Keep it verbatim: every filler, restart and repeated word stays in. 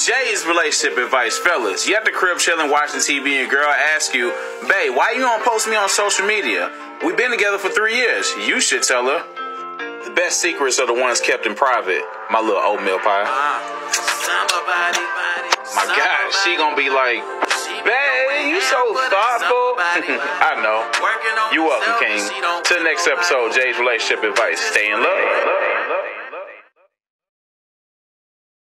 Jay's relationship advice, fellas. You at the crib chilling, watching T V, and your girl asks you, babe, why you don't post me on social media? We've been together for three years. You should tell her. The best secrets are the ones kept in private. My little oatmeal pie. My God, she gonna be like, babe, you so thoughtful. I know. You welcome, King. To the next episode, Jay's relationship advice. Stay in love.